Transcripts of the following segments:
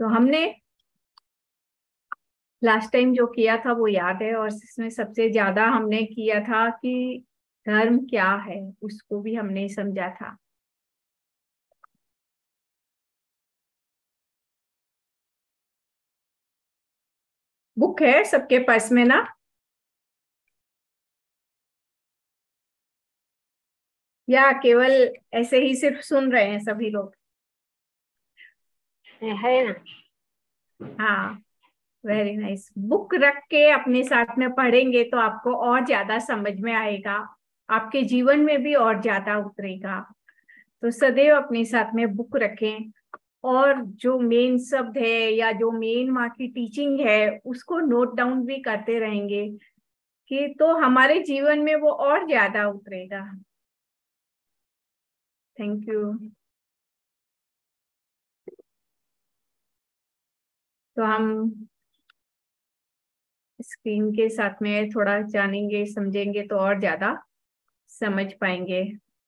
तो हमने last time जो किया था वो याद है, और इसमें सबसे ज्यादा हमने किया था कि धर्म क्या है, उसको भी हमने समझा था। बुक है सबके पास में ना? या केवल ऐसे ही सिर्फ सुन रहे हैं सभी लोग? है ना। हाँ, वेरी नाइस। बुक रख के अपने साथ में पढ़ेंगे तो आपको और ज्यादा समझ में आएगा, आपके जीवन में भी और ज्यादा उतरेगा। तो सदैव अपने साथ में बुक रखें, और जो मेन शब्द है या जो मेन वहाँ की टीचिंग है उसको नोट डाउन भी करते रहेंगे, कि तो हमारे जीवन में वो और ज्यादा उतरेगा। Thank you. तो हम स्क्रीन के साथ में थोड़ा जानेंगे समझेंगे तो और ज्यादा समझ पाएंगे।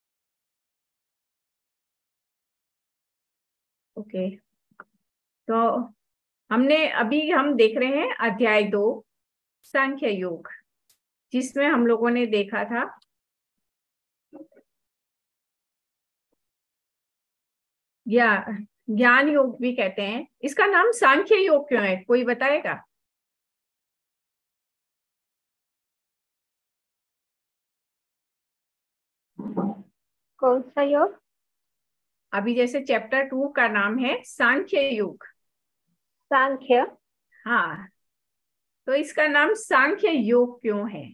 ओके, तो हम देख रहे हैं अध्याय 2, सांख्य योग, जिसमें हम लोगों ने देखा था या ज्ञान योग भी कहते हैं। इसका नाम सांख्य योग क्यों है, कोई बताएगा? कौन सा योग? अभी जैसे चैप्टर 2 का नाम है सांख्य योग। सांख्य। हाँ, तो इसका नाम सांख्य योग क्यों है?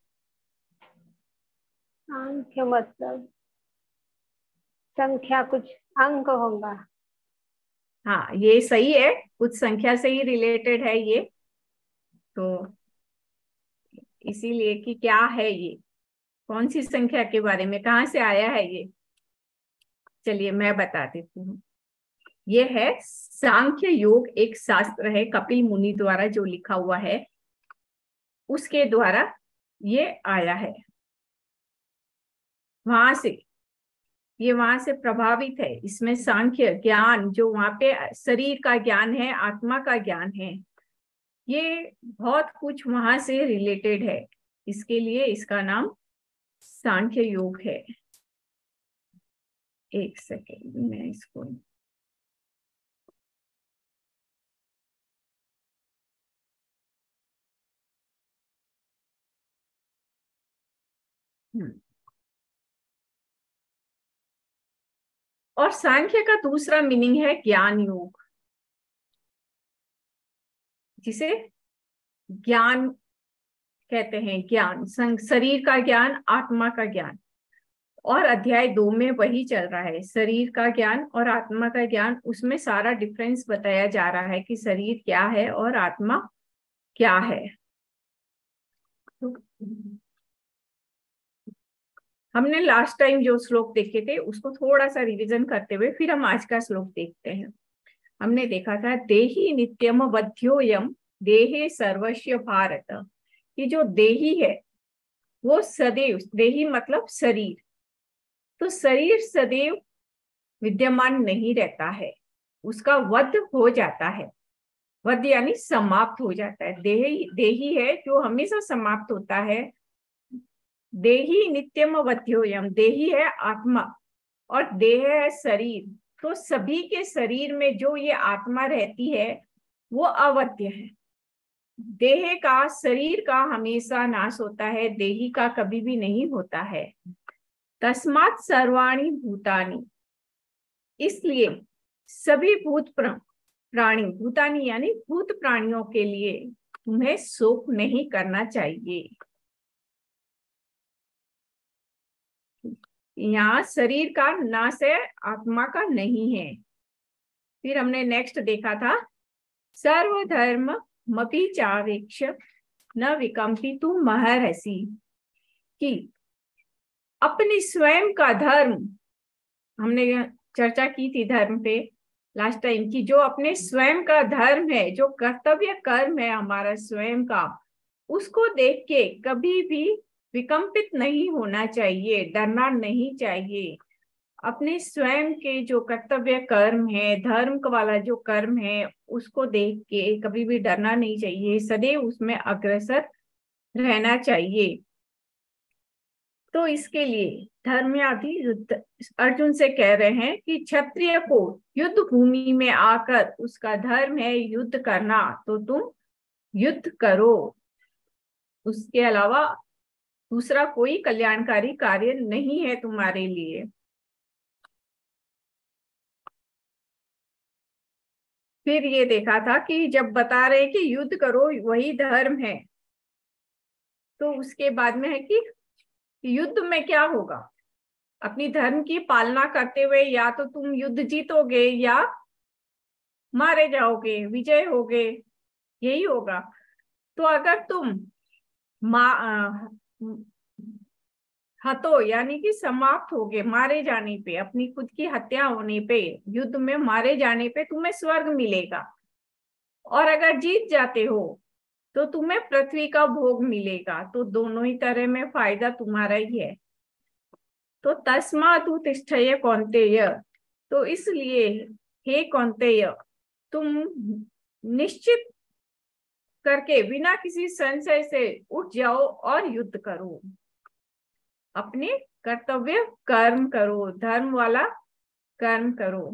सांख्य मतलब संख्या, कुछ अंक होगा। हाँ, ये सही है, कुछ संख्या से ही रिलेटेड है ये। तो इसीलिए कि क्या है ये, कौन सी संख्या के बारे में, कहाँ से आया है ये, चलिए मैं बता देती हूँ। ये है सांख्य योग, एक शास्त्र है कपिल मुनि द्वारा जो लिखा हुआ है, उसके द्वारा ये आया है। वहां से ये वहां से प्रभावित है। इसमें सांख्य ज्ञान जो वहां पे शरीर का ज्ञान है, आत्मा का ज्ञान है, ये बहुत कुछ वहां से रिलेटेड है। इसके लिए इसका नाम सांख्य योग है। एक सेकेंड, मैं इसको और सांख्य का दूसरा मीनिंग है ज्ञान योग, जिसे ज्ञान कहते हैं। ज्ञान शरीर का ज्ञान, आत्मा का ज्ञान, और अध्याय 2 में वही चल रहा है, शरीर का ज्ञान और आत्मा का ज्ञान। उसमें सारा डिफरेंस बताया जा रहा है कि शरीर क्या है और आत्मा क्या है। तो हमने लास्ट टाइम जो श्लोक देखे थे उसको थोड़ा सा रिवीजन करते हुए फिर हम आज का श्लोक देखते हैं। हमने देखा था देही नित्यम वध्योयम देहे सर्वस्व भारत। ये जो देही है वो सदैव, देही मतलब शरीर, तो शरीर सदैव विद्यमान नहीं रहता है, उसका वध हो जाता है। वध यानी समाप्त हो जाता है। देही देही है जो हमेशा समाप्त होता है। देही नित्यम वध्योयम, देही है आत्मा और देह है शरीर। तो सभी के शरीर में जो ये आत्मा रहती है वो अवध्य है। देह का, शरीर का हमेशा नाश होता है, देही का कभी भी नहीं होता है। तस्मात् सर्वाणि भूतानि, इसलिए सभी प्राणी, भूतानि यानी भूत प्राणियों के लिए तुम्हें शोक नहीं करना चाहिए। यहाँ शरीर का नाश है, आत्मा का नहीं है। फिर हमने नेक्स्ट देखा था सर्वधर्म मपि चावेक्ष न विकम्पितु महर्षि, कि अपने स्वयं का धर्म, हमने चर्चा की थी धर्म पे लास्ट टाइम, की जो अपने स्वयं का धर्म है, जो कर्तव्य कर्म है हमारा स्वयं का, उसको देख के कभी भी विकम्पित नहीं होना चाहिए, डरना नहीं चाहिए। अपने स्वयं के जो कर्तव्य कर्म है, धर्म वाला जो कर्म है, उसको देख के कभी भी डरना नहीं चाहिए, सदैव उसमें अग्रसर रहना चाहिए। तो इसके लिए धर्मयाधि युद्ध अर्जुन से कह रहे हैं कि क्षत्रिय को युद्ध भूमि में आकर उसका धर्म है युद्ध करना, तो तुम युद्ध करो। उसके अलावा दूसरा कोई कल्याणकारी कार्य नहीं है तुम्हारे लिए। फिर ये देखा था कि जब बता रहे कि युद्ध करो वही धर्म है, तो उसके बाद में है कि युद्ध में क्या होगा, अपनी धर्म की पालना करते हुए या तो तुम युद्ध जीतोगे या मारे जाओगे, विजय होगे, यही होगा। तो अगर तुम हतो यानी कि समाप्त हो गए, मारे जाने पे, अपनी खुद की हत्या होने पे, युद्ध में मारे जाने पे तुम्हें स्वर्ग मिलेगा, और अगर जीत जाते हो तो तुम्हें पृथ्वी का भोग मिलेगा। तो दोनों ही तरह में फायदा तुम्हारा ही है। तो तस्मात् उत्तिष्ठय कौन्तेय, तो इसलिए हे कौन्तेय, तुम निश्चित करके बिना किसी संशय से उठ जाओ और युद्ध करो, अपने कर्तव्य कर्म करो, धर्म वाला कर्म करो।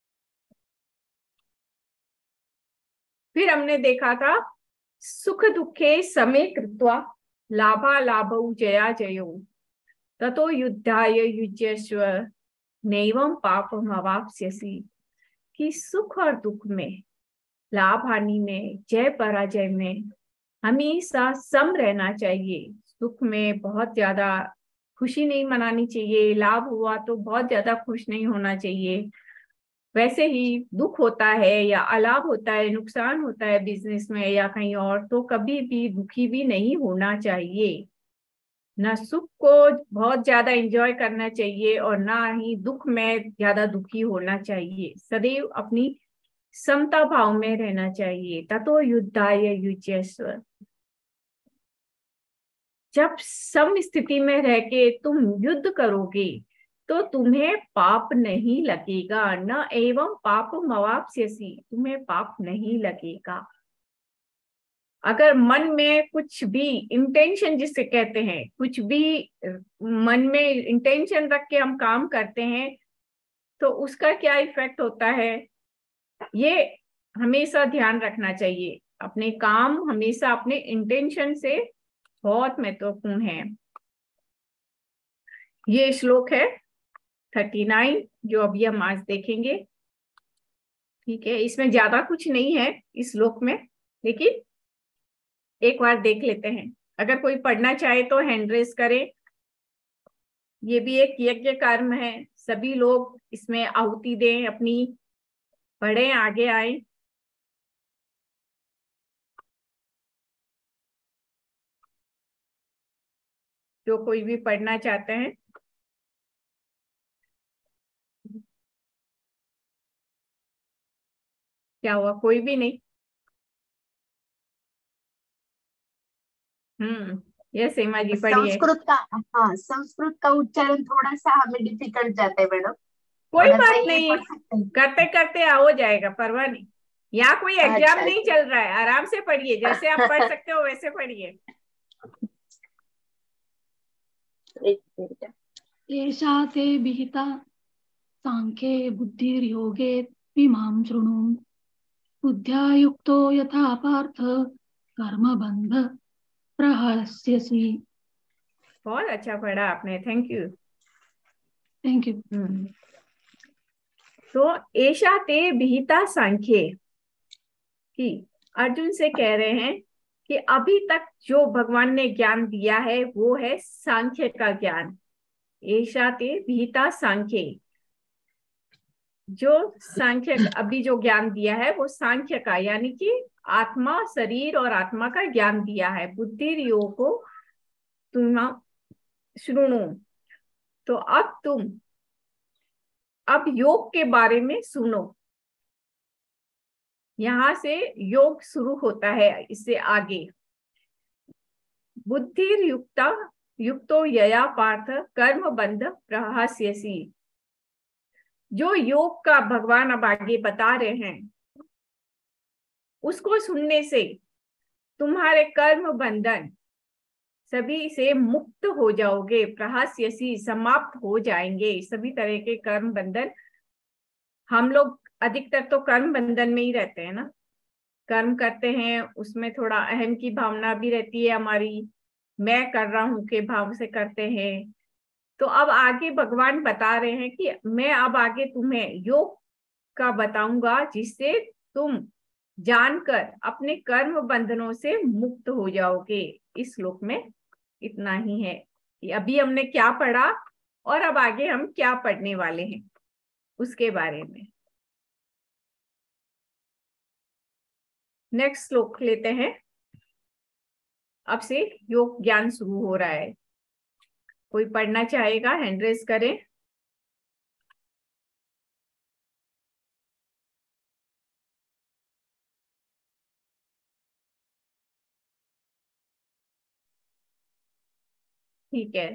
फिर हमने देखा था सुख दुखे समे कृत्वा लाभा लाभौ जया जयो ततो युद्धाय युज्यस्व नैवं पापम अवाप्स्यसि, कि सुख और दुख में, लाभ हानि में, जय पराजय में हमेशा सम रहना चाहिए। सुख में बहुत ज्यादा खुशी नहीं मनानी चाहिए, लाभ हुआ तो बहुत ज्यादा खुश नहीं होना चाहिए। वैसे ही दुख होता है या अलाभ होता है, नुकसान होता है बिजनेस में या कहीं और, तो कभी भी दुखी भी नहीं होना चाहिए। ना सुख को बहुत ज्यादा एंजॉय करना चाहिए और ना ही दुख में ज्यादा दुखी होना चाहिए। सदैव अपनी समता भाव में रहना चाहिए। ततो युद्धाय युज्यस्व, जब सम स्थिति में रह के तुम युद्ध करोगे तो तुम्हें पाप नहीं लगेगा। न एवं पाप मवाप्स्यसि, तुम्हें पाप नहीं लगेगा। अगर मन में कुछ भी इंटेंशन जिसे कहते हैं, कुछ भी मन में इंटेंशन रख के हम काम करते हैं तो उसका क्या इफेक्ट होता है, ये हमेशा ध्यान रखना चाहिए। अपने काम हमेशा अपने इंटेंशन से बहुत महत्वपूर्ण है। ये श्लोक है 39 जो अभी हम आज देखेंगे। ठीक है, इसमें ज्यादा कुछ नहीं है इस श्लोक में, लेकिन एक बार देख लेते हैं। अगर कोई पढ़ना चाहे तो हैंड रेस करे। ये भी एक यज्ञ कर्म है, सभी लोग इसमें आहुति दें अपनी, पढ़े, आगे आए। जो कोई भी पढ़ना चाहते हैं। क्या हुआ, कोई भी नहीं? ये सीमा जी पढ़िए। संस्कृत का, हाँ संस्कृत का उच्चारण थोड़ा सा हमें डिफिकल्ट जाता है मैडम, कोई थोड़ा सा बात ये नहीं, पढ़ सकते हैं? करते करते हो जाएगा, परवाह नहीं। यहाँ कोई एग्जाम अच्छा नहीं अच्छा, चल रहा है, आराम से पढ़िए, जैसे आप पढ़ सकते हो वैसे पढ़िए। एक मिनट। एषा ते विहिता सांख्ये बुद्धिर्योगे इमां शृणु, बुद्ध्या युक्तो यथा पार्थ कर्मबन्ध प्रहस्यसि। बहुत अच्छा पढ़ा आपने, थैंक यू। Thank you. तो एषा ते विहिता सांख्ये, कि अर्जुन से कह रहे हैं कि अभी तक जो भगवान ने ज्ञान दिया है वो है सांख्य का ज्ञान। एषा ते विहिता सांख्ये, जो सांख्य अभी जो ज्ञान दिया है वो सांख्य का, यानी कि आत्मा, शरीर और आत्मा का ज्ञान दिया है। बुद्धि योग को तुम शुणु, तो अब तुम अब योग के बारे में सुनो। यहां से योग शुरू होता है, इससे आगे बुद्धि युक्ता युक्तो यया पार्थ कर्म बंध प्रहास्यसि, जो योग का भगवान अब आगे बता रहे हैं, उसको सुनने से तुम्हारे कर्म बंधन सभी से मुक्त हो जाओगे, प्रहास्यसी समाप्त हो जाएंगे सभी तरह के कर्म बंधन। हम लोग अधिकतर तो कर्म बंधन में ही रहते हैं ना, कर्म करते हैं, उसमें थोड़ा अहम की भावना भी रहती है हमारी, मैं कर रहा हूं के भाव से करते हैं। तो अब आगे भगवान बता रहे हैं कि मैं अब आगे तुम्हें योग का बताऊंगा, जिससे तुम जानकर अपने कर्म बंधनों से मुक्त हो जाओगे। इस श्लोक में इतना ही है कि अभी हमने क्या पढ़ा और अब आगे हम क्या पढ़ने वाले हैं उसके बारे में। नेक्स्ट श्लोक लेते हैं। अब से योग ज्ञान शुरू हो रहा है। कोई पढ़ना चाहेगा हैंड रेज करें। ठीक है,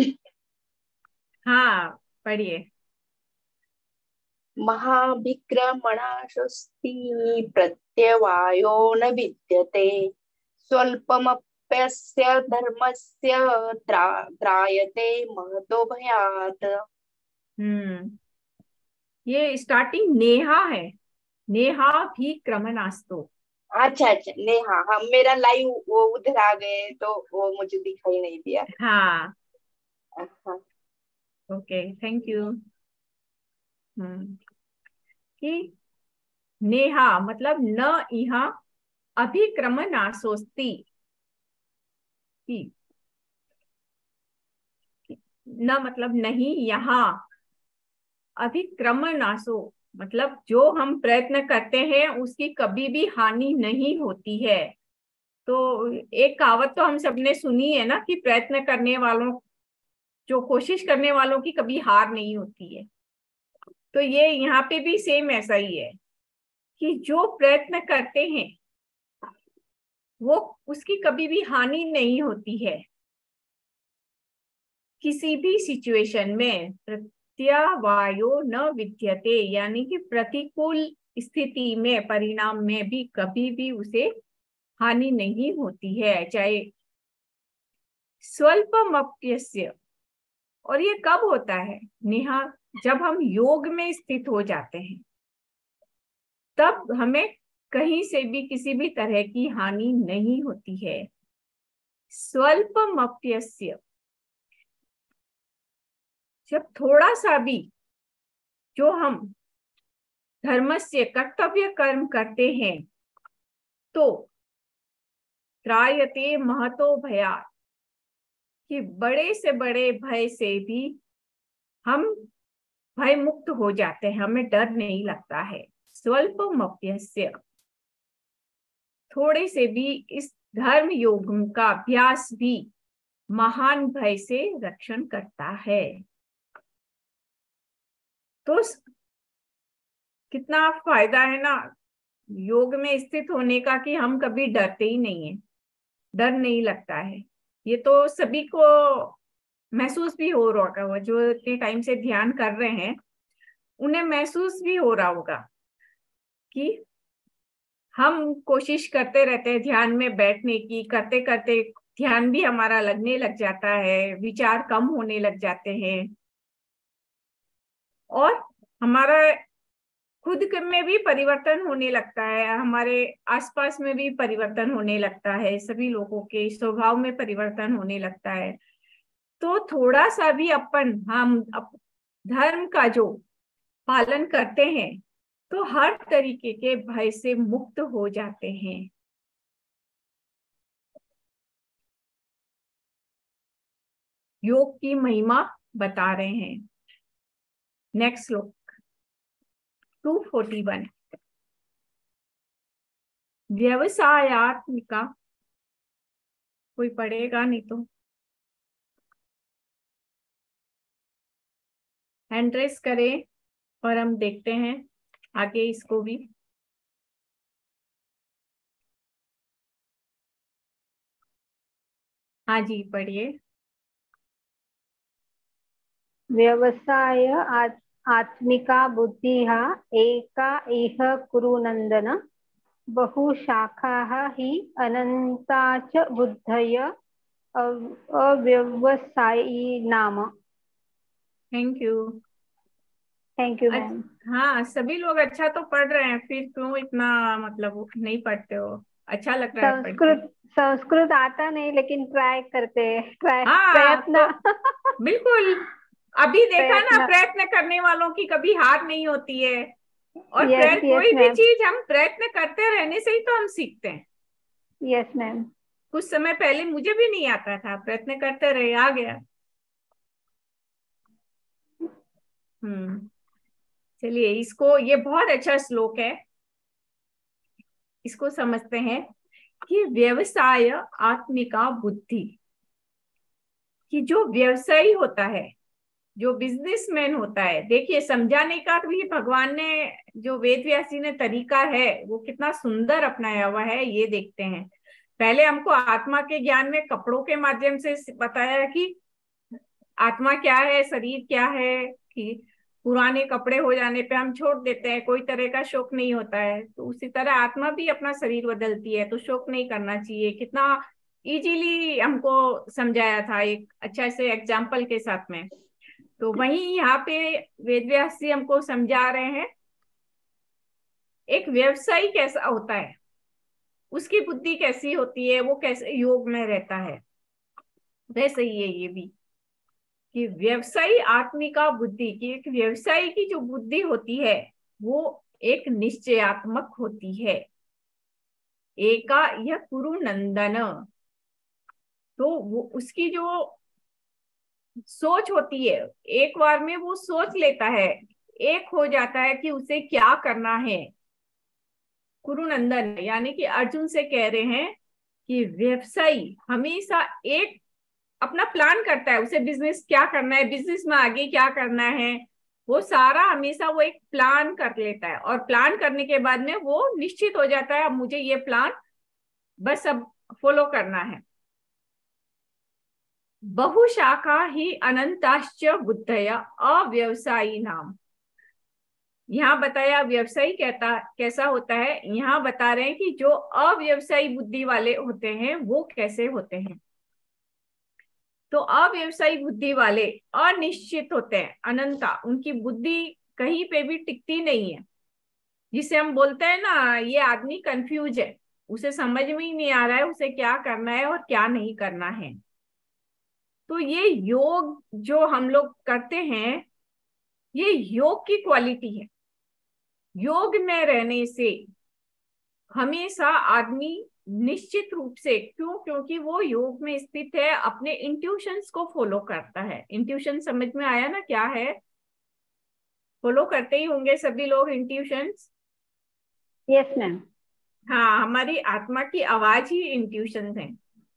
हाँ पढ़िए। महाविक्रमणाशस्ति प्रत्यवायो न विद्यते स्वल्पमप्यस्य धर्मस्य त्रायते महतो भयात्। ये स्टार्टिंग नेहा है, नेहा भी क्रमनास्तो। अच्छा अच्छा, नेहा, हाँ मेरा लाइव वो उधर आ गए तो वो मुझे दिखाई नहीं दिया। हाँ हाँ। Okay thank you. कि नेहा मतलब न इहा अभिक्रम नासोस्ति, कि न मतलब नहीं, यहाँ अभिक्रम नासो मतलब जो हम प्रयत्न करते हैं उसकी कभी भी हानि नहीं होती है। तो एक कहावत तो हम सबने सुनी है ना कि प्रयत्न करने वालों, जो कोशिश करने वालों की कभी हार नहीं होती है। तो ये यहाँ पे भी सेम ऐसा ही है कि जो प्रयत्न करते हैं वो उसकी कभी भी हानि नहीं होती है। किसी भी सिचुएशन में प्रत्यवायो न विद्यते, यानी कि प्रतिकूल स्थिति में, परिणाम में भी कभी भी उसे हानि नहीं होती है, चाहे स्वल्पमप्यस्य। और ये कब होता है नेहा? जब हम योग में स्थित हो जाते हैं, तब हमें कहीं से भी किसी भी तरह की हानि नहीं होती है। स्वल्पमप्यस्य, जब थोड़ा सा भी जो हम धर्मस्य कर्तव्य कर्म करते हैं, तो त्रायते महतो भयात्, कि बड़े से बड़े भय से भी हम भय मुक्त हो जाते हैं, हमें डर नहीं लगता है। स्वल्पमप्यस्य, थोड़े से भी इस धर्म योग का अभ्यास भी महान भय से रक्षण करता है। तो कितना फायदा है ना योग में स्थित होने का, कि हम कभी डरते ही नहीं है, डर नहीं लगता है। ये तो सभी को महसूस भी हो रहा होगा, जो इतने टाइम से ध्यान कर रहे हैं उन्हें महसूस भी हो रहा होगा कि हम कोशिश करते रहते हैं ध्यान में बैठने की, करते करते ध्यान भी हमारा लगने लग जाता है, विचार कम होने लग जाते हैं, और हमारा खुद में भी परिवर्तन होने लगता है, हमारे आसपास में भी परिवर्तन होने लगता है, सभी लोगों के स्वभाव में परिवर्तन होने लगता है। तो थोड़ा सा भी हम धर्म का जो पालन करते हैं तो हर तरीके के भय से मुक्त हो जाते हैं। योग की महिमा बता रहे हैं। नेक्स्ट श्लोक 241। व्यवसायात्मिका, कोई पढ़ेगा नहीं तो हैंड रेस करें और हम देखते हैं आगे इसको भी। हाँ जी पढ़िए। व्यवसाय आत्मिका बुद्धिः एका इह कुरु नन्दन बहुशाखाः हि अनन्ता च बुद्धय अव्यवसायी नाम। Thank you. Thank you ma'am. हाँ, सभी लोग अच्छा तो पढ़ रहे हैं, फिर क्यों इतना मतलब नहीं पढ़ते हो? अच्छा लग रहा है पढ़ के। संस्कृत आता नहीं लेकिन ट्राई करते हैं, हाँ प्रयत्न। तो बिल्कुल, अभी देखा ना, प्रयत्न। प्रयत्न करने वालों की कभी हार नहीं होती है। और यस यस कोई भी मैम। चीज हम प्रयत्न करते रहने से ही तो हम सीखते हैं। Yes ma'am. कुछ समय पहले मुझे भी नहीं आता था, प्रयत्न करते रहे, आ गया। चलिए, इसको, ये बहुत अच्छा श्लोक है, इसको समझते हैं कि व्यवसाय आत्मिका बुद्धि, कि जो व्यवसायी होता है, जो बिजनेसमैन होता है, देखिए समझाने का तो ये भगवान ने, जो वेद व्यासी ने तरीका है वो कितना सुंदर अपनाया हुआ है, ये देखते हैं। पहले हमको आत्मा के ज्ञान में कपड़ों के माध्यम से बताया कि आत्मा क्या है, शरीर क्या है, कि पुराने कपड़े हो जाने पे हम छोड़ देते हैं, कोई तरह का शोक नहीं होता है। तो उसी तरह आत्मा भी अपना शरीर बदलती है, तो शोक नहीं करना चाहिए। कितना इजीली हमको समझाया था एक अच्छा से एग्जाम्पल के साथ में। तो वहीं यहाँ पे वेदव्यास जी हमको समझा रहे हैं एक व्यवसायी कैसा होता है, उसकी बुद्धि कैसी होती है, वो कैसे योग में रहता है। वैसे ही है ये भी, कि व्यवसायी आत्मिका बुद्धि, की एक व्यवसायी की जो बुद्धि होती है वो एक निश्चयात्मक होती है। एका यह कुरु नंदन, तो वो उसकी जो सोच होती है, एक बार में वो सोच लेता है, एक हो जाता है कि उसे क्या करना है। कुरुनंदन यानी कि अर्जुन से कह रहे हैं कि व्यवसायी हमेशा एक अपना प्लान करता है, उसे बिजनेस क्या करना है, बिजनेस में आगे क्या करना है, वो सारा हमेशा वो एक प्लान कर लेता है। और प्लान करने के बाद में वो निश्चित हो जाता है अब मुझे ये प्लान बस अब फॉलो करना है। बहुशाखा ही अनंताश्च बुद्धया अव्यवसायी नाम। यहाँ बताया व्यवसायी कहता कैसा होता है, यहाँ बता रहे हैं कि जो अव्यवसायी बुद्धि वाले होते हैं वो कैसे होते हैं। तो अव्यवसायी बुद्धि वाले अनिश्चित होते हैं, अनंता, उनकी बुद्धि कहीं पे भी टिकती नहीं है। जिसे हम बोलते हैं ना, ये आदमी कंफ्यूज है, उसे समझ में ही नहीं आ रहा है उसे क्या करना है और क्या नहीं करना है। तो ये योग जो हम लोग करते हैं, ये योग की क्वालिटी है। योग में रहने से हमेशा आदमी निश्चित रूप से, क्यों, क्योंकि वो योग में स्थित है, अपने इंट्यूशंस को फॉलो करता है। इंट्यूशन समझ में आया ना क्या है? फॉलो करते ही होंगे सभी लोग इंट्यूशंस। Yes ma'am. हाँ, हमारी आत्मा की आवाज ही इंट्यूशंस है।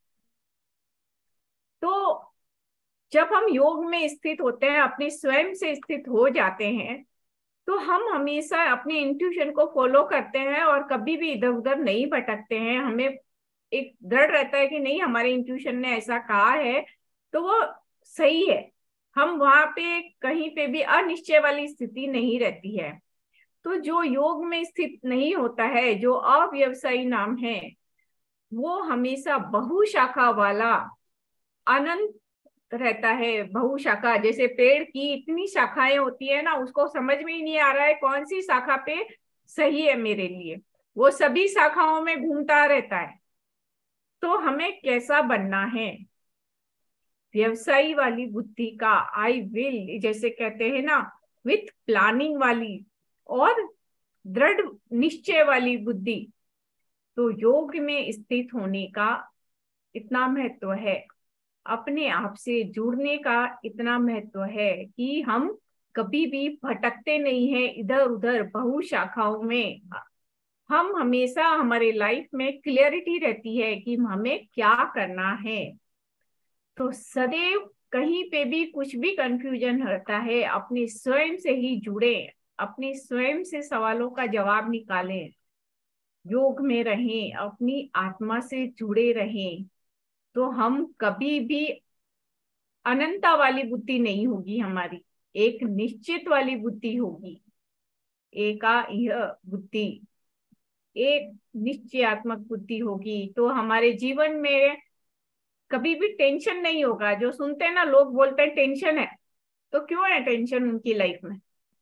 तो जब हम योग में स्थित होते हैं, अपने स्वयं से स्थित हो जाते हैं, तो हम हमेशा अपने इंट्यूशन को फॉलो करते हैं और कभी भी इधर उधर नहीं भटकते हैं। हमें एक दृढ़ रहता है कि नहीं, हमारे इंट्यूशन ने ऐसा कहा है तो वो सही है। हम वहां पे कहीं पे भी अनिश्चय वाली स्थिति नहीं रहती है। तो जो योग में स्थित नहीं होता है, जो अव्यवसायी नाम है, वो हमेशा बहुशाखा वाला अनंत रहता है। बहुशाखा, जैसे पेड़ की इतनी शाखाएं होती है ना, उसको समझ में ही नहीं आ रहा है कौन सी शाखा पे सही है मेरे लिए, वो सभी शाखाओं में घूमता रहता है। तो हमें कैसा बनना है? व्यवसायी वाली बुद्धि का, आई विल जैसे कहते हैं ना, विथ प्लानिंग वाली और दृढ़ निश्चय वाली बुद्धि। तो योग में स्थित होने का इतना महत्व है, अपने आप से जुड़ने का इतना महत्व है कि हम कभी भी भटकते नहीं है इधर उधर बहुशाखाओं में। हम हमेशा, हमारे लाइफ में क्लियरिटी रहती है कि हमें क्या करना है। तो सदैव कहीं पे भी कुछ भी कंफ्यूजन रहता है, अपने स्वयं से ही जुड़े, अपने स्वयं से सवालों का जवाब निकालें, योग में रहें, अपनी आत्मा से जुड़े रहें। तो हम कभी भी अनंता वाली बुद्धि नहीं होगी हमारी। एक निश्चित वाली बुद्धि होगी, एका इह बुद्धि, एक निश्चयात्मक बुद्धि होगी, तो हमारे जीवन में कभी भी टेंशन नहीं होगा। जो सुनते हैं ना, लोग बोलते हैं टेंशन है, तो क्यों है टेंशन उनकी लाइफ में?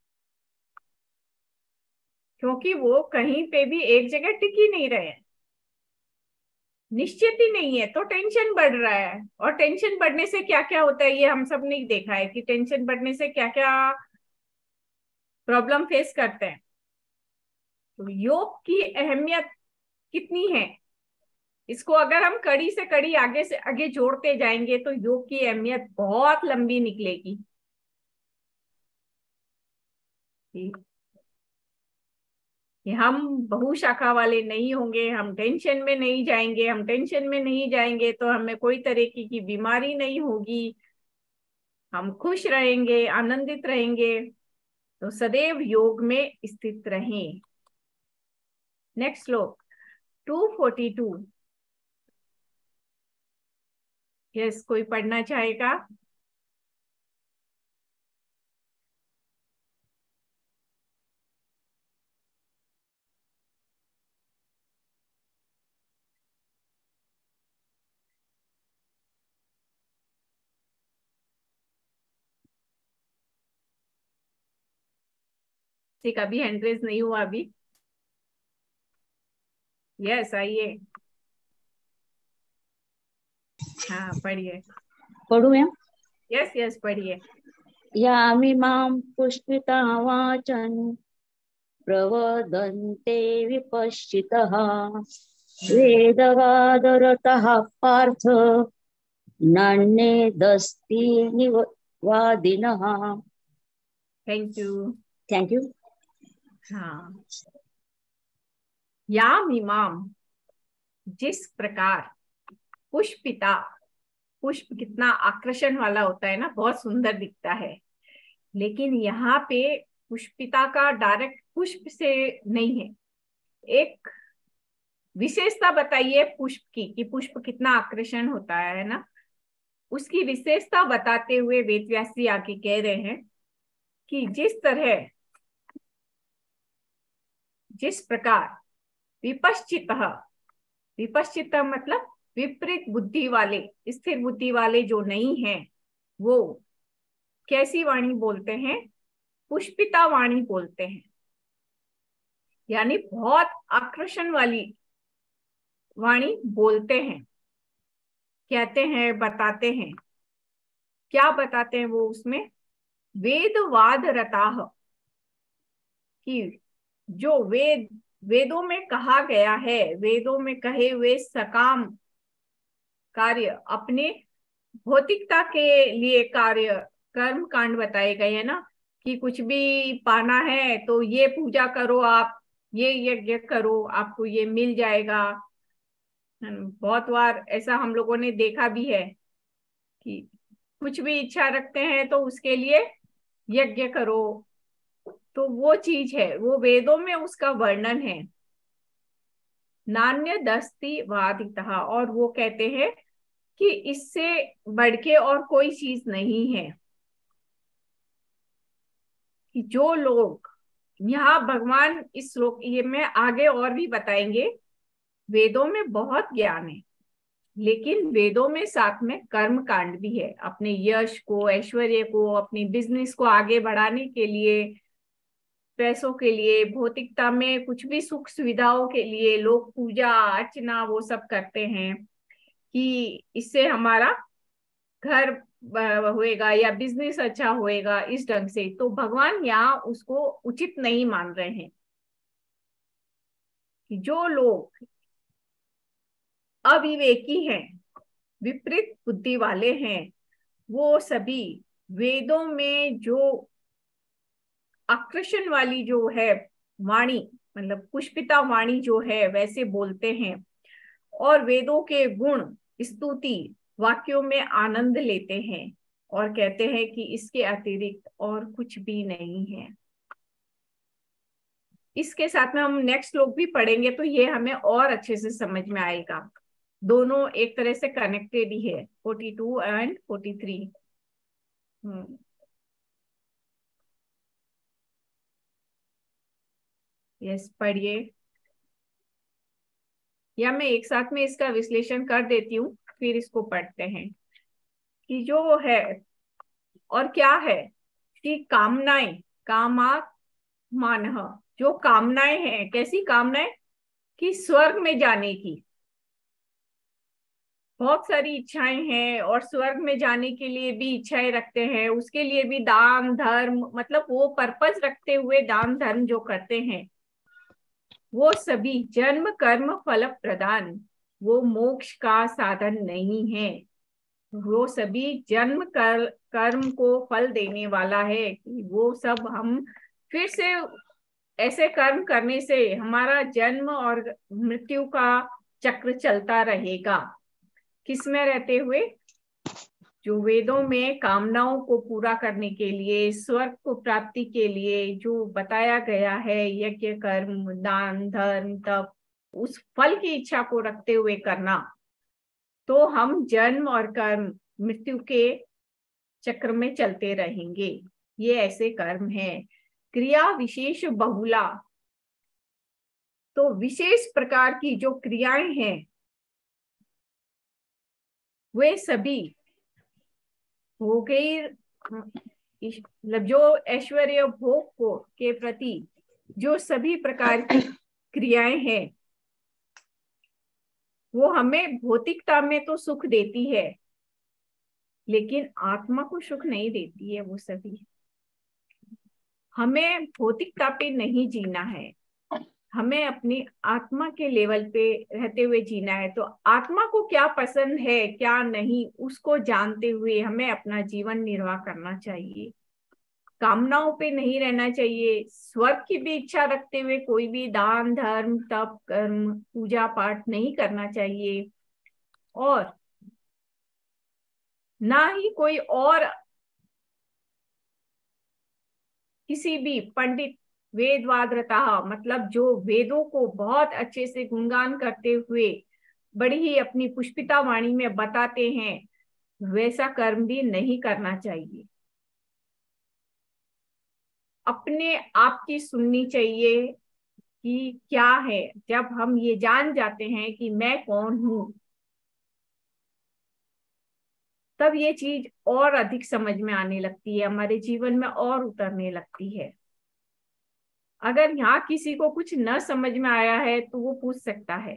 क्योंकि वो कहीं पे भी एक जगह टिक ही नहीं रहे हैं, निश्चित ही नहीं है, तो टेंशन बढ़ रहा है। और टेंशन बढ़ने से क्या क्या होता है, ये हम सब ने देखा है कि टेंशन बढ़ने से क्या क्या प्रॉब्लम फेस करते हैं। तो योग की अहमियत कितनी है, इसको अगर हम कड़ी से कड़ी आगे से आगे जोड़ते जाएंगे तो योग की अहमियत बहुत लंबी निकलेगी। कि हम बहुशाखा वाले नहीं होंगे, हम टेंशन में नहीं जाएंगे, हम टेंशन में नहीं जाएंगे तो हमें कोई तरह की बीमारी नहीं होगी, हम खुश रहेंगे, आनंदित रहेंगे। तो सदैव योग में स्थित रहें। नेक्स्ट श्लोक 242। यस, कोई पढ़ना चाहेगा? किसी का भी हैंड रेज नहीं हुआ अभी? यस, आइए। हाँ, पढ़िए। पढ़ू मैम? यस यस, पढ़िए। यामिमां पुष्पिता वाचन प्रवदन्ते विपश्चितः वेदवादरतः पार्थ नान्यदस्ति निवादिनः। Thank you. Thank you. हाँ, याम इमाम, जिस प्रकार पुष्पिता, पुष्प कितना आकर्षण वाला होता है ना, बहुत सुंदर दिखता है। लेकिन यहाँ पे पुष्पिता का डायरेक्ट पुष्प से नहीं है, एक विशेषता बताइए पुष्प की, कि पुष्प कितना आकर्षण होता है ना, उसकी विशेषता बताते हुए वेदव्यास जी आगे कह रहे हैं कि जिस प्रकार विपश्चित, विपश्चित मतलब विपरीत बुद्धि वाले, स्थिर बुद्धि वाले जो नहीं है, वो कैसी वाणी बोलते हैं? पुष्पिता वाणी बोलते हैं। यानी बहुत आकर्षण वाली वाणी बोलते हैं, कहते हैं, बताते हैं। क्या बताते हैं वो उसमें? वेदवाद रताह, कि जो वेदों में कहा गया है, वेदों में कहे हुए सकाम कार्य, अपने भौतिकता के लिए कार्य, कर्म कांड बताए गए हैं ना, कि कुछ भी पाना है तो ये पूजा करो, आप ये यज्ञ करो, आपको ये मिल जाएगा। बहुत बार ऐसा हम लोगों ने देखा भी है कि कुछ भी इच्छा रखते हैं तो उसके लिए यज्ञ करो। तो वो चीज है, वो वेदों में उसका वर्णन है। नान्य दस्ति वादितः, और वो कहते हैं कि इससे बढ़ के और कोई चीज नहीं है। कि जो लोग, यहाँ भगवान इस श्लोक, ये मैं आगे और भी बताएंगे, वेदों में बहुत ज्ञान है, लेकिन वेदों में साथ में कर्म कांड भी है। अपने यश को, ऐश्वर्य को, अपनी बिजनेस को आगे बढ़ाने के लिए, पैसों के लिए, भौतिकता में कुछ भी सुख सुविधाओं के लिए लोग पूजा अर्चना वो सब करते हैं कि इससे हमारा घर होएगा या बिजनेस अच्छा होएगा, इस ढंग से। तो भगवान यहाँ उसको उचित नहीं मान रहे हैं। कि जो लोग अविवेकी हैं, विपरीत बुद्धि वाले हैं, वो सभी वेदों में जो आकर्षण वाली जो है वाणी, मतलब पुष्पिता वाणी जो है, वैसे बोलते हैं, और वेदों के गुण स्तुति वाक्यों में आनंद लेते हैं, और कहते हैं कि इसके अतिरिक्त और कुछ भी नहीं है। इसके साथ में हम नेक्स्ट श्लोक भी पढ़ेंगे तो ये हमें और अच्छे से समझ में आएगा। दोनों एक तरह से कनेक्टेड ही है, 42 एंड 43। यस, पढ़िए, या मैं एक साथ में इसका विश्लेषण कर देती हूँ, फिर इसको पढ़ते हैं कि जो है और क्या है कि कामनाएं, कामात् मानः, जो कामनाएं हैं, कैसी कामनाएं कि स्वर्ग में जाने की बहुत सारी इच्छाएं हैं, और स्वर्ग में जाने के लिए भी इच्छाएं रखते हैं, उसके लिए भी दान धर्म, मतलब वो पर्पस रखते हुए दान धर्म जो करते हैं, वो सभी जन्म कर्म फल प्रदान, वो मोक्ष का साधन नहीं है। वो सभी जन्म कर्म को फल देने वाला है कि वो सब हम फिर से ऐसे कर्म करने से हमारा जन्म और मृत्यु का चक्र चलता रहेगा। किसमें रहते हुए? जो वेदों में कामनाओं को पूरा करने के लिए, स्वर्ग को प्राप्ति के लिए जो बताया गया है, यज्ञ कर्म दान धर्म तप, उस फल की इच्छा को रखते हुए करना, तो हम जन्म और कर्म मृत्यु के चक्र में चलते रहेंगे। ये ऐसे कर्म हैं। क्रिया विशेष बहुला, तो विशेष प्रकार की जो क्रियाएं हैं वे सभी हो गई, मतलब जो ऐश्वर्य भोग को के प्रति जो सभी प्रकार की क्रियाएं हैं वो हमें भौतिकता में तो सुख देती है, लेकिन आत्मा को सुख नहीं देती है। वो सभी हमें भौतिकता पे नहीं जीना है, हमें अपनी आत्मा के लेवल पे रहते हुए जीना है। तो आत्मा को क्या पसंद है क्या नहीं, उसको जानते हुए हमें अपना जीवन निर्वाह करना चाहिए। कामनाओं पे नहीं रहना चाहिए। स्वर्ग की भी इच्छा रखते हुए कोई भी दान धर्म तप कर्म पूजा पाठ नहीं करना चाहिए, और ना ही कोई और किसी भी पंडित वेदवादरता, मतलब जो वेदों को बहुत अच्छे से गुणगान करते हुए बड़ी ही अपनी पुष्पिता वाणी में बताते हैं, वैसा कर्म भी नहीं करना चाहिए। अपने आप की सुननी चाहिए कि क्या है। जब हम ये जान जाते हैं कि मैं कौन हूं, तब ये चीज और अधिक समझ में आने लगती है, हमारे जीवन में और उतरने लगती है। अगर यहाँ किसी को कुछ न समझ में आया है तो वो पूछ सकता है,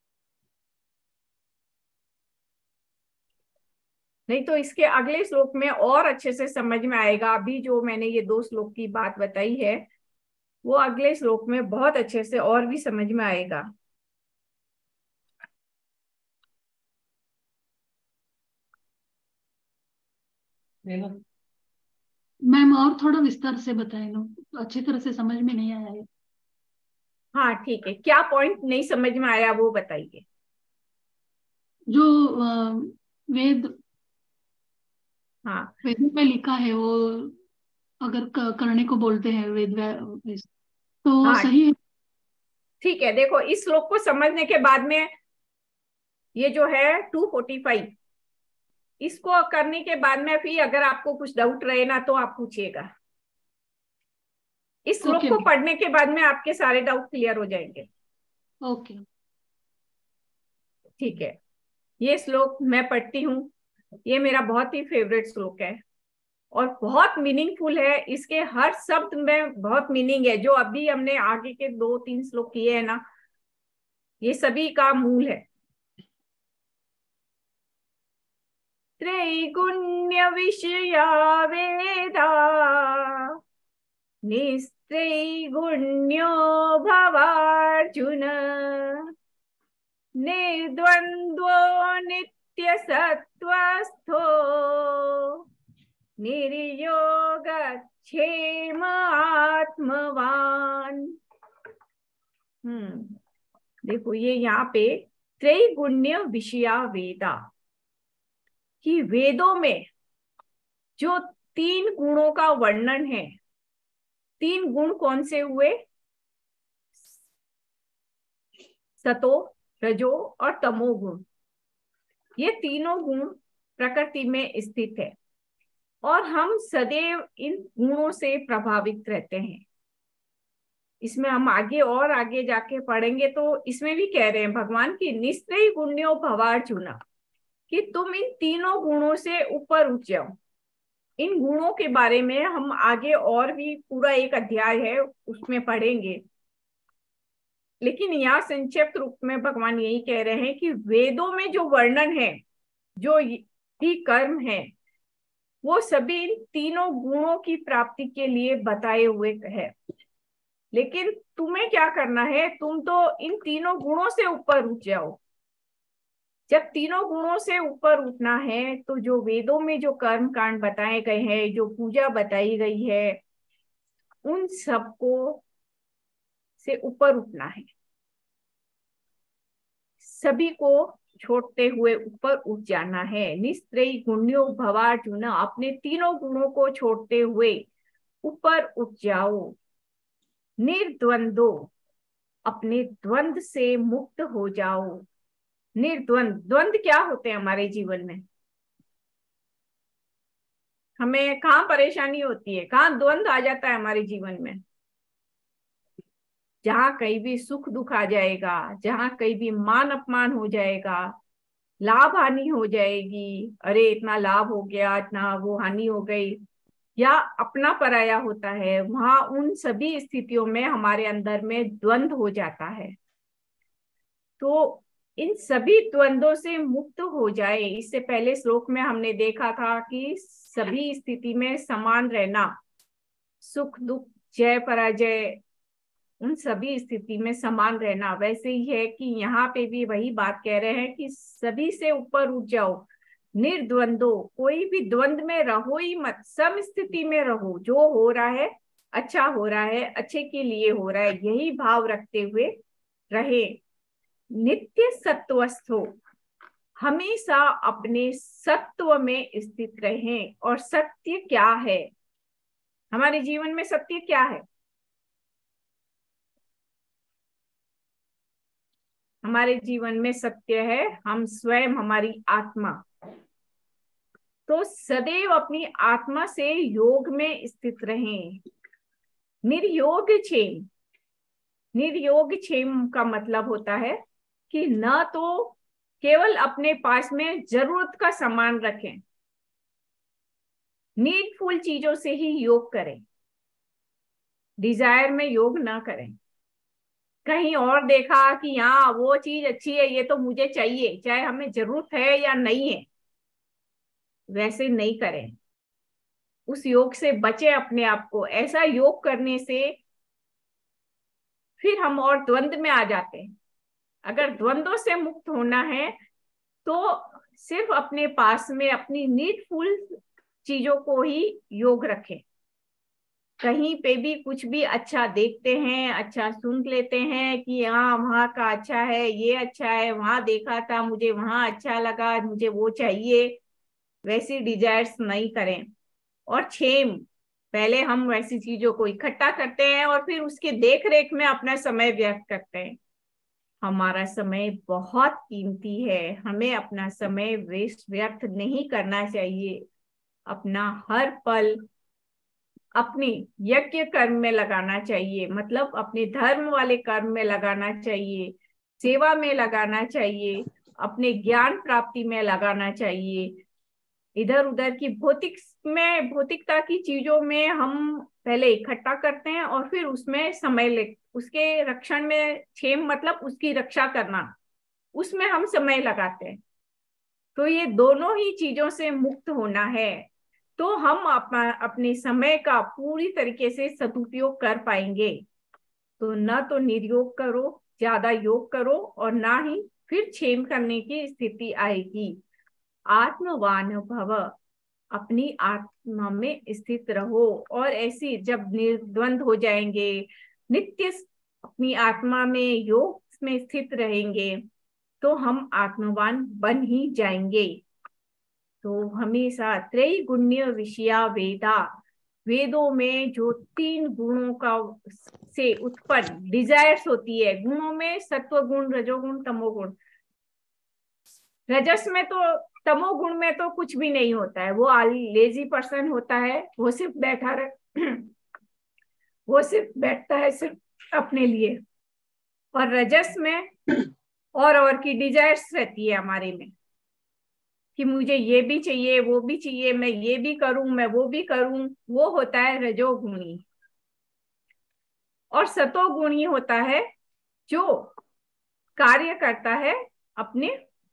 नहीं तो इसके अगले श्लोक में और अच्छे से समझ में आएगा। अभी जो मैंने ये 2 श्लोक की बात बताई है वो अगले श्लोक में बहुत अच्छे से और भी समझ में आएगा। मैम और थोड़ा विस्तार से बताए लो, अच्छी तरह से समझ में नहीं आया है। हाँ ठीक है, क्या पॉइंट नहीं समझ में आया वो बताइए। जो वेद हाँ वेदों में लिखा है वो अगर करने को बोलते हैं तो हाँ सही है। ठीक है, देखो इस श्लोक को समझने के बाद में ये जो है 245, इसको करने के बाद में फिर अगर आपको कुछ डाउट रहे ना तो आप पूछिएगा। इस श्लोक ओके को पढ़ने के बाद में आपके सारे डाउट क्लियर हो जाएंगे। ओके ठीक है, ये श्लोक मैं पढ़ती हूँ। ये मेरा बहुत ही फेवरेट श्लोक है और बहुत मीनिंगफुल है। इसके हर शब्द में बहुत मीनिंग है। जो अभी हमने आगे के 2-3 श्लोक किए हैं ना, ये सभी का मूल है। त्रैगुण्य विषया वेदा निस्त्रैगुण्यो भवार्जुन निर्द्वन्द्वो नित्य सत्वस्थो निर्योग क्षेम आत्मवान। देखो ये यहाँ पे त्रैगुण्य विषया वेदा, कि वेदों में जो 3 गुणों का वर्णन है। 3 गुण कौन से हुए? सतो रजो और तमो गुण। ये तीनों गुण प्रकृति में स्थित है और हम सदैव इन गुणों से प्रभावित रहते हैं। इसमें हम आगे और आगे जाके पढ़ेंगे तो इसमें भी कह रहे हैं भगवान की निस्त्रयी गुण्यो भवार्जुन, कि तुम इन तीनों गुणों से ऊपर उठ जाओ। इन गुणों के बारे में हम आगे और भी पूरा एक अध्याय है उसमें पढ़ेंगे, लेकिन यहाँ संक्षिप्त रूप में भगवान यही कह रहे हैं कि वेदों में जो वर्णन है, जो भी कर्म है, वो सभी इन तीनों गुणों की प्राप्ति के लिए बताए हुए है। लेकिन तुम्हें क्या करना है, तुम तो इन तीनों गुणों से ऊपर उठ जाओ। जब तीनों गुणों से ऊपर उठना है तो जो वेदों में जो कर्म कांड बताए गए हैं, जो पूजा बताई गई है, उन सबको से ऊपर उठना है। सभी को छोड़ते हुए ऊपर उठ जाना है। निस्त्रयी गुण्यो भवार्जुन, अपने तीनों गुणों को छोड़ते हुए ऊपर उठ जाओ। निर्द्वंदो, अपने द्वंद से मुक्त हो जाओ। निर्द्वंद, द्वंद क्या होते हैं हमारे जीवन में? हमें कहाँ परेशानी होती है, कहाँ द्वंद आ जाता है हमारे जीवन में? जहां कहीं भी सुख दुख आ जाएगा, जहां कहीं भी मान अपमान हो जाएगा, लाभ हानि हो जाएगी, अरे इतना लाभ हो गया, इतना वो हानि हो गई, या अपना पराया होता है, वहां उन सभी स्थितियों में हमारे अंदर में द्वंद हो जाता है। तो इन सभी द्वंद्वों से मुक्त हो जाए। इससे पहले श्लोक में हमने देखा था कि सभी स्थिति में समान रहना, सुख दुख जय पराजय, उन सभी स्थिति में समान रहना। वैसे ही है कि यहाँ पे भी वही बात कह रहे हैं कि सभी से ऊपर उठ जाओ। निर्द्वंदो, कोई भी द्वंद में रहो ही मत, सम स्थिति में रहो। जो हो रहा है अच्छा हो रहा है, अच्छे के लिए हो रहा है, यही भाव रखते हुए रहे। नित्य सत्वस्थो, हमेशा अपने सत्व में स्थित रहें। और सत्य क्या है हमारे जीवन में? सत्य क्या है हमारे जीवन में? सत्य है हम स्वयं, हमारी आत्मा। तो सदैव अपनी आत्मा से योग में स्थित रहें। निर्योग क्षेम, निर्योग क्षेम का मतलब होता है कि न तो केवल अपने पास में जरूरत का सामान रखें, नीडफुल चीजों से ही योग करें, डिजायर में योग ना करें। कहीं और देखा कि हाँ वो चीज अच्छी है, ये तो मुझे चाहिए, चाहे हमें जरूरत है या नहीं है, वैसे नहीं करें। उस योग से बचे अपने आप को। ऐसा योग करने से फिर हम और द्वंद में आ जाते हैं। अगर द्वंद्वों से मुक्त होना है तो सिर्फ अपने पास में अपनी नीडफुल चीजों को ही योग रखें। कहीं पे भी कुछ भी अच्छा देखते हैं, अच्छा सुन लेते हैं कि हाँ वहां का अच्छा है, ये अच्छा है, वहां देखा था मुझे, वहां अच्छा लगा, मुझे वो चाहिए, वैसी डिजायर्स नहीं करें। और क्षेम, पहले हम वैसी चीजों को इकट्ठा करते हैं और फिर उसके देख रेख में अपना समय व्यर्थ करते हैं। हमारा समय बहुत कीमती है, हमें अपना समय वेस्ट व्यर्थ नहीं करना चाहिए। अपना हर पल अपनी यज्ञ कर्म में लगाना चाहिए, मतलब अपने धर्म वाले कर्म में लगाना चाहिए, सेवा में लगाना चाहिए, अपने ज्ञान प्राप्ति में लगाना चाहिए। इधर उधर की भौतिकता की चीजों में हम पहले इकट्ठा करते हैं और फिर उसमें समय ले, उसके रक्षण में, क्षेम मतलब उसकी रक्षा करना, उसमें हम समय लगाते हैं। तो ये दोनों ही चीजों से मुक्त होना है तो हम अपने समय का पूरी तरीके से सदुपयोग कर पाएंगे। तो न तो निर्योग करो, ज्यादा योग करो, और ना ही फिर क्षेम करने की स्थिति आएगी। आत्मवान भव, अपनी आत्मा में स्थित रहो। और ऐसी जब निर्द्वंद हो जाएंगे, नित्य अपनी आत्मा में योग में स्थित रहेंगे, तो हम आत्मवान बन ही जाएंगे। तो हमेशा त्रैगुण्य विषया वेदा, वेदों में जो 3 गुणों का से उत्पन्न डिजायर्स होती है, गुणों में सत्व गुण, रजोगुण, तमोगुण। रजस में तो, तमोगुण में तो कुछ भी नहीं होता है, वो लेजी पर्सन होता है, वो सिर्फ बैठा वो सिर्फ बैठता है, सिर्फ अपने लिए, और रजस में और की डिजायर्स रहती है हमारे में कि मुझे ये भी चाहिए, वो भी चाहिए, मैं ये भी करूं, मैं वो भी करूं। वो होता है रजोगुणी। और सतोगुणी होता है जो कार्य करता है अपने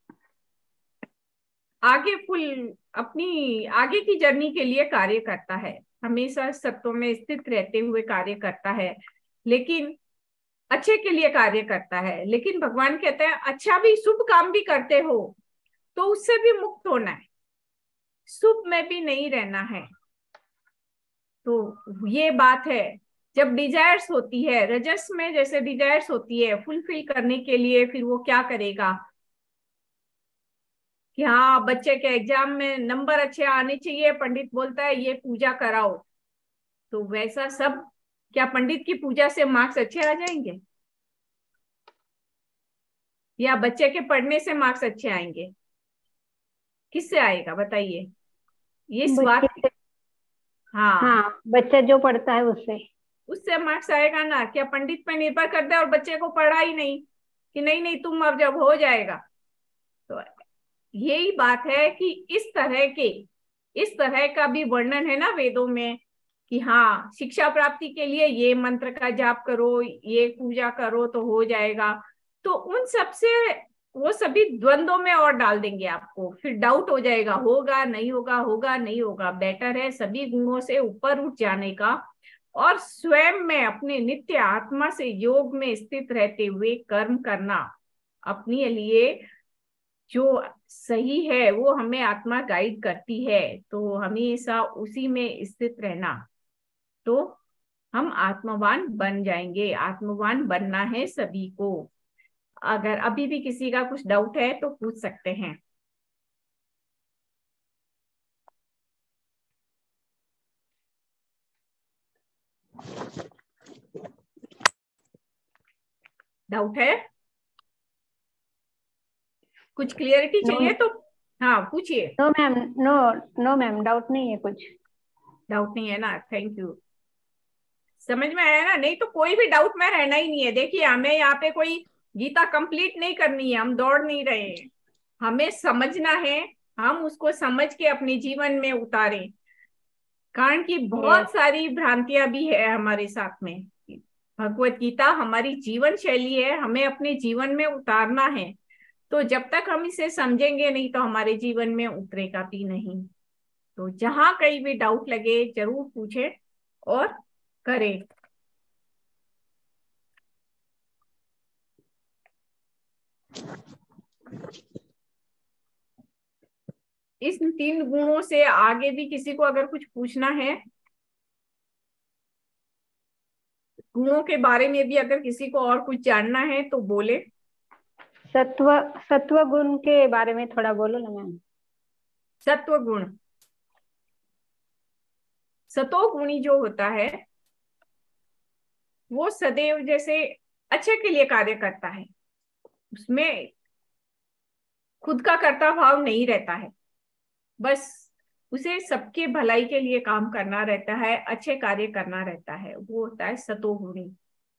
आगे अपनी आगे की जर्नी के लिए कार्य करता है, हमेशा सत्व में स्थित रहते हुए कार्य करता है, लेकिन अच्छे के लिए कार्य करता है। लेकिन भगवान कहते हैं अच्छा भी, शुभ काम भी करते हो तो उससे भी मुक्त होना है, शुभ में भी नहीं रहना है। तो ये बात है। जब डिजायर्स होती है रजस में, जैसे डिजायर्स होती है फुलफिल करने के लिए, फिर वो क्या करेगा कि हाँ बच्चे के एग्जाम में नंबर अच्छे आने चाहिए, पंडित बोलता है ये पूजा कराओ, तो वैसा सब, क्या पंडित की पूजा से मार्क्स अच्छे आ जाएंगे या बच्चे के पढ़ने से मार्क्स अच्छे आएंगे? किससे आएगा बताइए? ये इस बच्चे बात, हाँ, हाँ, बच्चा जो पढ़ता है उससे। उससे मार्क्स आएगा ना। क्या पंडित पे निर्भर करता है और बच्चे को पढ़ा ही नहीं कि नहीं नहीं तुम अब जब हो जाएगा? तो यही बात है कि इस तरह का भी वर्णन है ना वेदों में कि हाँ शिक्षा प्राप्ति के लिए ये मंत्र का जाप करो, ये पूजा करो तो हो जाएगा। तो उन सब से वो सभी द्वंद्वों में और डाल देंगे आपको, फिर डाउट हो जाएगा, होगा नहीं होगा, होगा नहीं होगा। बेटर है सभी गुणों से ऊपर उठ जाने का और स्वयं में अपने नित्य आत्मा से योग में स्थित रहते हुए कर्म करना। अपने लिए जो सही है वो हमें आत्मा गाइड करती है, तो हमेशा उसी में स्थित रहना, तो हम आत्मवान बन जाएंगे। आत्मवान बनना है सभी को। अगर अभी भी किसी का कुछ डाउट है तो पूछ सकते हैं। डाउट है? कुछ क्लियरिटी नो, चाहिए तो हाँ पूछिए। No ma'am, no, no ma'am, doubt नहीं है कुछ। डाउट नहीं है ना? Thank you. समझ में आया ना? नहीं तो कोई भी डाउट में रहना ही नहीं है। देखिए हमें यहाँ पे कोई गीता कंप्लीट नहीं करनी है, हम दौड़ नहीं रहे हैं, हमें समझना है। हम उसको समझ के अपने जीवन में उतारें, कारण कि बहुत यस, सारी भ्रांतियां भी है हमारे साथ में। भगवत गीता हमारी जीवन शैली है, हमें अपने जीवन में उतारना है। तो जब तक हम इसे समझेंगे नहीं तो हमारे जीवन में उतरेगा भी नहीं। तो जहां कहीं भी डाउट लगे जरूर पूछे और करें। इस 3 गुणों से आगे भी किसी को अगर कुछ पूछना है, गुणों के बारे में भी अगर किसी को और कुछ जानना है तो बोले। सत्व सत्व गुण के बारे में थोड़ा बोलो ना मैम। सत्व गुण, सतोगुणी जो होता है वो सदैव जैसे अच्छे के लिए कार्य करता है, उसमें खुद का कर्ता भाव नहीं रहता है, बस उसे सबके भलाई के लिए काम करना रहता है, अच्छे कार्य करना रहता है, वो होता है सतोगुणी।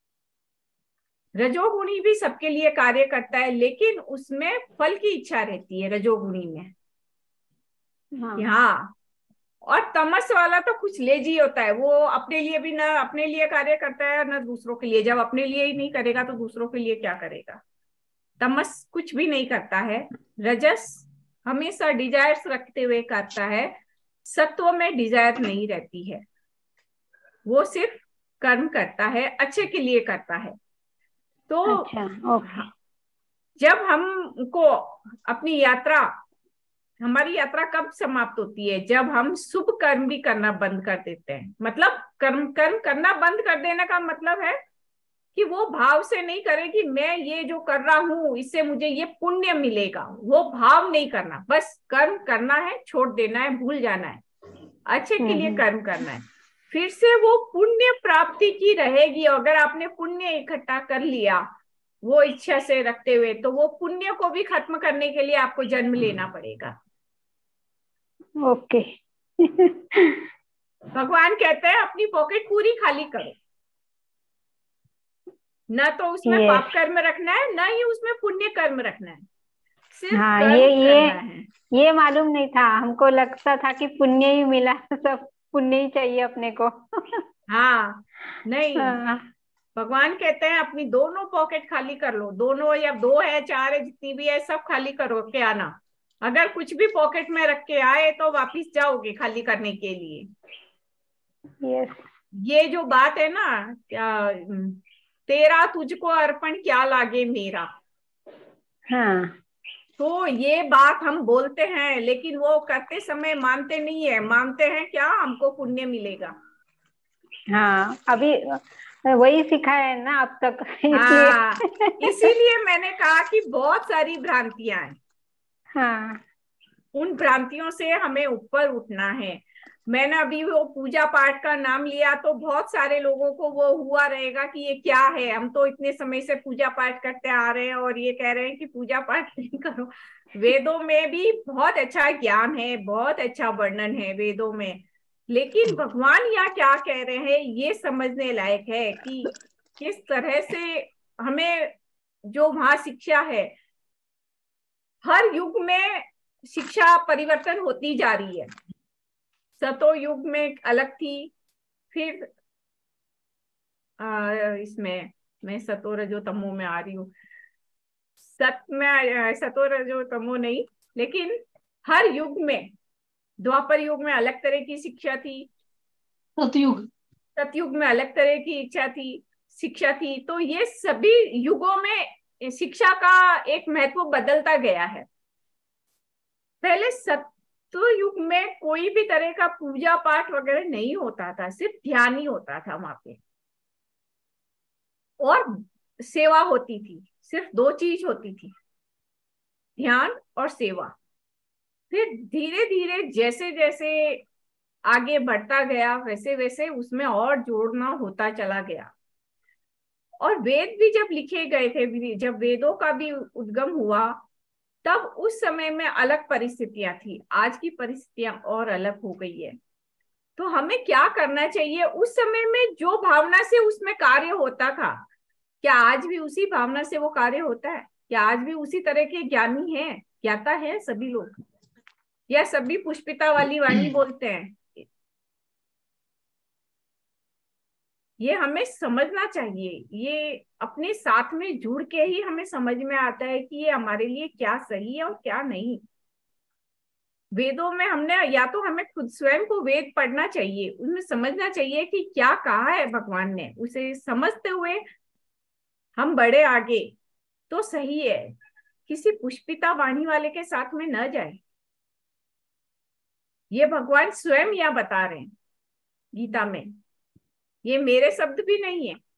रजोगुणी भी सबके लिए कार्य करता है लेकिन उसमें फल की इच्छा रहती है रजोगुणी में। हाँ, हाँ, और तमस वाला तो कुछ लेजी होता है, वो अपने लिए भी ना अपने लिए कार्य करता है ना दूसरों के लिए। जब अपने लिए ही नहीं करेगा तो दूसरों के लिए क्या करेगा? तमस कुछ भी नहीं करता है। रजस हमेशा डिजायर्स रखते हुए करता है, सत्व में डिजायर नहीं रहती है, वो सिर्फ कर्म करता है, अच्छे के लिए करता है। तो अच्छा, ओके। हाँ, जब हमको अपनी यात्रा, हमारी यात्रा कब समाप्त होती है? जब हम शुभ कर्म भी करना बंद कर देते हैं। मतलब कर्म कर्म करना बंद कर देने का मतलब है कि वो भाव से नहीं करे कि मैं ये जो कर रहा हूं इससे मुझे ये पुण्य मिलेगा, वो भाव नहीं करना, बस कर्म करना है, छोड़ देना है, भूल जाना है, अच्छे के लिए हम्म। कर्म करना है। फिर से वो पुण्य प्राप्ति की रहेगी। अगर आपने पुण्य इकट्ठा कर लिया वो इच्छा से रखते हुए, तो वो पुण्य को भी खत्म करने के लिए आपको जन्म लेना पड़ेगा। ओके। भगवान कहते हैं अपनी पॉकेट पूरी खाली करो। ना तो उसमें Yes. पाप कर्म रखना है, ना ही उसमें पुण्य कर्म रखना है, सिर्फ हाँ, कर्म करना है। ये मालूम नहीं था हमको, लगता था कि पुण्य ही मिला, सब पुण्य ही चाहिए अपने को। हाँ, नहीं, हाँ, भगवान कहते हैं अपनी दोनों पॉकेट खाली कर लो, दोनों, या 2 है 4 है जितनी भी है सब खाली करो के आना। अगर कुछ भी पॉकेट में रख के आए तो वापिस जाओगे खाली करने के लिए। यस, ये जो बात है ना, क्या तेरा तुझको अर्पण क्या लागे मेरा, हाँ, तो ये बात हम बोलते हैं लेकिन वो करते समय मानते नहीं है। मानते हैं क्या, हमको पुण्य मिलेगा। हाँ, अभी वही सीखा है ना अब तक, इसलिए। हाँ, इसीलिए मैंने कहा कि बहुत सारी भ्रांतियां हैं, हाँ, उन भ्रांतियों से हमें ऊपर उठना है। मैंने अभी वो पूजा पाठ का नाम लिया तो बहुत सारे लोगों को वो हुआ रहेगा कि ये क्या है, हम तो इतने समय से पूजा पाठ करते आ रहे हैं और ये कह रहे हैं कि पूजा पाठ नहीं करो। वेदों में भी बहुत अच्छा ज्ञान है, बहुत अच्छा वर्णन है वेदों में, लेकिन भगवान यहाँ क्या कह रहे हैं ये समझने लायक है कि किस तरह से हमें, जो वहां शिक्षा है, हर युग में शिक्षा परिवर्तन होती जा रही है। सतो युग में अलग थी, फिर इसमें मैं सतो रजो तमो में आ रही हूँ, सत में सतो रजो तमो नहीं, लेकिन हर युग में, द्वापर युग में अलग तरह की शिक्षा थी, सतयुग। सतयुग में अलग तरह की इच्छा थी, शिक्षा थी। तो ये सभी युगों में शिक्षा का एक महत्व बदलता गया है। पहले सतयुग में कोई भी तरह का पूजा पाठ वगैरह नहीं होता था, सिर्फ ध्यान ही होता था वहां पे, और सेवा होती थी। सिर्फ 2 चीज होती थी, ध्यान और सेवा। फिर धीरे धीरे जैसे जैसे आगे बढ़ता गया वैसे वैसे उसमें और जोड़ना होता चला गया। और वेद भी जब लिखे गए थे, जब वेदों का भी उद्गम हुआ, तब उस समय में अलग परिस्थितियां थी, आज की परिस्थितियां और अलग हो गई है। तो हमें क्या करना चाहिए, उस समय में जो भावना से उसमें कार्य होता था, क्या आज भी उसी भावना से वो कार्य होता है? क्या आज भी उसी तरह के ज्ञानी है, ज्ञाता है सभी लोग, या सभी पुष्पिता वाली वाणी बोलते हैं? ये हमें समझना चाहिए, ये अपने साथ में जुड़ के ही हमें समझ में आता है कि ये हमारे लिए क्या सही है और क्या नहीं। वेदों में हमने, या तो हमें खुद स्वयं को वेद पढ़ना चाहिए, उसमें समझना चाहिए कि क्या कहा है भगवान ने, उसे समझते हुए हम बढ़े आगे तो सही है। किसी पुष्पिता वाणी वाले के साथ में न जाए, ये भगवान स्वयं यहाँ बता रहे हैं गीता में, ये मेरे शब्द भी नहीं है।